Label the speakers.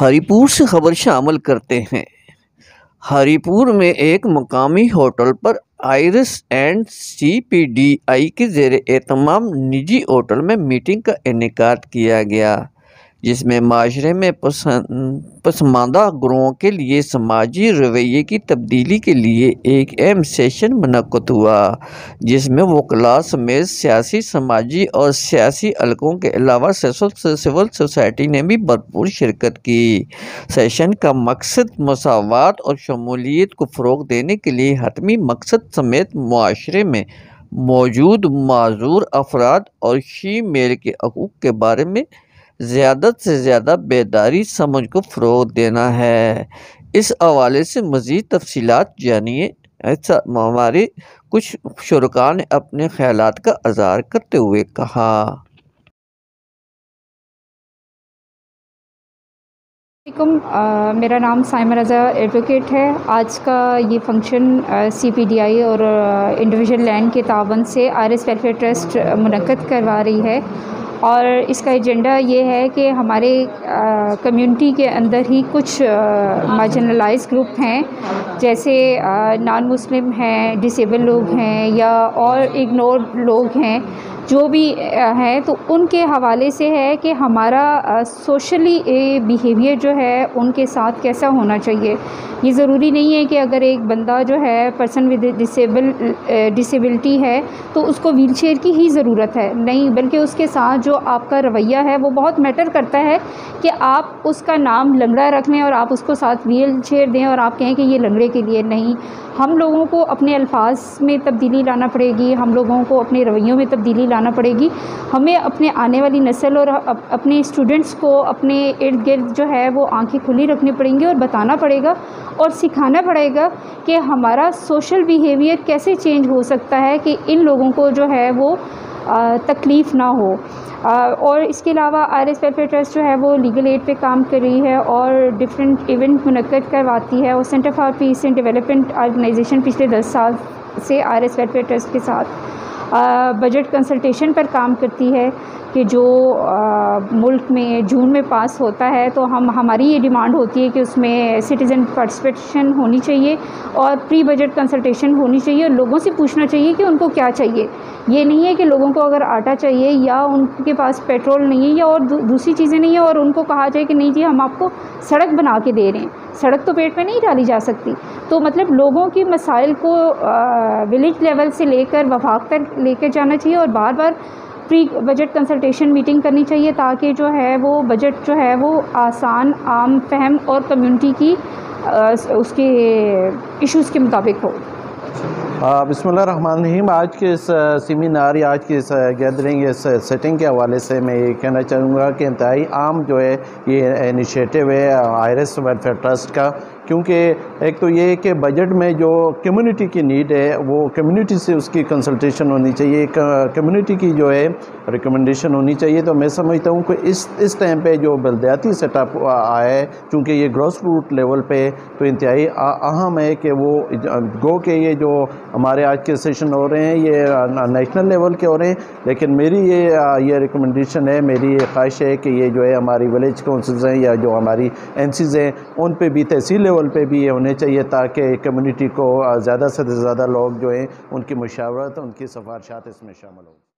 Speaker 1: ہری پور سے خبر شامل کرتے ہیں۔ ہری پور میں ایک مقامی ہوٹل پر آئرس and C P D I کے زیر اہتمام نجی ہوٹل میں میٹنگ کا انعقاد کیا گیا، جس میں معاشرے میں پسماندہ گروہوں کے لیے سماجی رویے کی تبدیلی کے لیے ایک اہم سیشن منعقد ہوا، جس میں وکلاء سمیت سیاسی، سماجی اور سیاسی حلقوں کے علاوہ سول سوسائٹی نے بھی بھرپور شرکت کی۔ سیشن کا مقصد مساوات اور شمولیت کو فروغ دینے کے لیے حتمی مقصد سمیت معاشرے میں موجود معذور افراد اور شی میل کے حقوق کے بارے میں زیادہ سے زیادہ بیداری سمجھ کو فروغ دینا ہے۔ اس حوالے سے مزید تفصیلات جانیے۔ ہمارے کچھ شرکاء نے اپنے خیالات کا اظہار کرتے ہوئے کہا۔
Speaker 2: میرا نام سائمہ رضا ایڈوکیٹ ہے۔ آج کا یہ فنکشن سی پی ڈی آئی اور انڈیویژل لینڈ کے تعاون سے آر ایس ویلفیئر ٹرسٹ منعقد کروا رہی ہے، اور اس کا ایجنڈا یہ ہے کہ ہمارے کمیونٹی کے اندر ہی کچھ مارجنلائز گروپ ہیں، جیسے نان مسلم ہیں، ڈسیبل لوگ ہیں، یا اور اگنورڈ لوگ ہیں، جو بھی ہیں، تو ان کے حوالے سے ہے کہ ہمارا سوشلی بیہیویئر جو ہے ان کے ساتھ کیسا ہونا چاہیے۔ یہ ضروری نہیں ہے کہ اگر ایک بندہ جو ہے پرسن ود ڈسیبلٹی ہے تو اس کو ویل چیئر کی ہی ضرورت ہے، نہیں، بلکہ اس کے ساتھ جو آپ کا رویہ ہے وہ بہت میٹر کرتا ہے کہ آپ اس کا نام لنگڑا رکھ لیں اور آپ اس کو ساتھ ویل چیئر دیں اور آپ کہیں کہ یہ لنگڑے کے لیے نہیں۔ ہم لوگوں کو اپنے الفاظ میں تبدیلی لانا پڑے گی، ہم لوگوں کو اپنے رویوں میں تبدیلی لانا پڑے گی۔ ہمیں اپنے آنے والی نسل اور اپنے اسٹوڈنٹس کو اپنے ارد گرد جو ہے وہ آنکھیں کھلی رکھنی پڑیں گی اور بتانا پڑے گا اور سکھانا پڑے گا کہ ہمارا سوشل بیہیویئر کیسے چینج ہو سکتا ہے کہ ان لوگوں کو جو ہے وہ تکلیف نہ ہو۔ اور اس کے علاوہ آر ایس ویلفیئر ٹرسٹ جو ہے وہ لیگل ایڈ پہ کام کر رہی ہے اور ڈفرینٹ ایونٹ منعقد کرواتی ہے، اور Centre for Peace and Development organisation پچھلے 10 سال سے آر ایس ویلفیئر ٹرسٹ کے ساتھ بجٹ کنسلٹیشن پر کام کرتی ہے کہ جو ملک میں جون میں پاس ہوتا ہے، تو ہماری یہ ڈیمانڈ ہوتی ہے کہ اس میں سٹیزن پارٹیسپیشن ہونی چاہیے اور پری بجٹ کنسلٹیشن ہونی چاہیے، اور لوگوں سے پوچھنا چاہیے کہ ان کو کیا چاہیے۔ یہ نہیں ہے کہ لوگوں کو اگر آٹا چاہیے یا ان کے پاس پیٹرول نہیں ہے یا اور دوسری چیزیں نہیں ہیں اور ان کو کہا جائے کہ نہیں جی ہم آپ کو سڑک بنا کے دے رہے ہیں، سڑک تو پیٹ میں نہیں ڈالی جا سکتی۔ تو مطلب لوگوں کی مسائل کو ولیج لیول سے لے کر وفاق تک لے کے جانا چاہیے، اور بار بار پری بجٹ کنسلٹیشن میٹنگ کرنی چاہیے تاکہ جو ہے وہ بجٹ جو ہے وہ آسان، عام فہم اور کمیونٹی کی اس کے ایشوز کے مطابق ہو۔
Speaker 3: بسم اللہ الرحمن الرحیم۔ آج کے اس سیمینار یا آج کی اس گیدرنگ، اس سیٹنگ کے حوالے سے میں یہ کہنا چاہوں گا کہ انتہائی عام جو ہے یہ انیشیٹو ہے آئرس ویلفیئر ٹرسٹ کا، کیونکہ ایک تو یہ کہ بجٹ میں جو کمیونٹی کی نیڈ ہے وہ کمیونٹی سے اس کی کنسلٹیشن ہونی چاہیے، کمیونٹی کی جو ہے ریکمنڈیشن ہونی چاہیے۔ تو میں سمجھتا ہوں کہ اس ٹائم پہ جو بلدیاتی سیٹ اپ آیا ہے، چونکہ یہ گراس روٹ لیول پہ تو انتہائی اہم ہے کہ وہ گو کہ یہ جو ہمارے آج کے سیشن ہو رہے ہیں یہ نیشنل لیول کے ہو رہے ہیں، لیکن میری یہ ریکمنڈیشن ہے، میری یہ خواہش ہے کہ یہ جو ہے ہماری ولیج کونسلز ہیں یا جو ہماری این سیز ہیں ان پہ بھی تحصیل لیول پہ بھی یہ ہونے چاہیے تاکہ کمیونٹی کو زیادہ سے زیادہ لوگ جو ہیں ان کی مشاورت، ان کی سفارشات اس میں شامل ہوں۔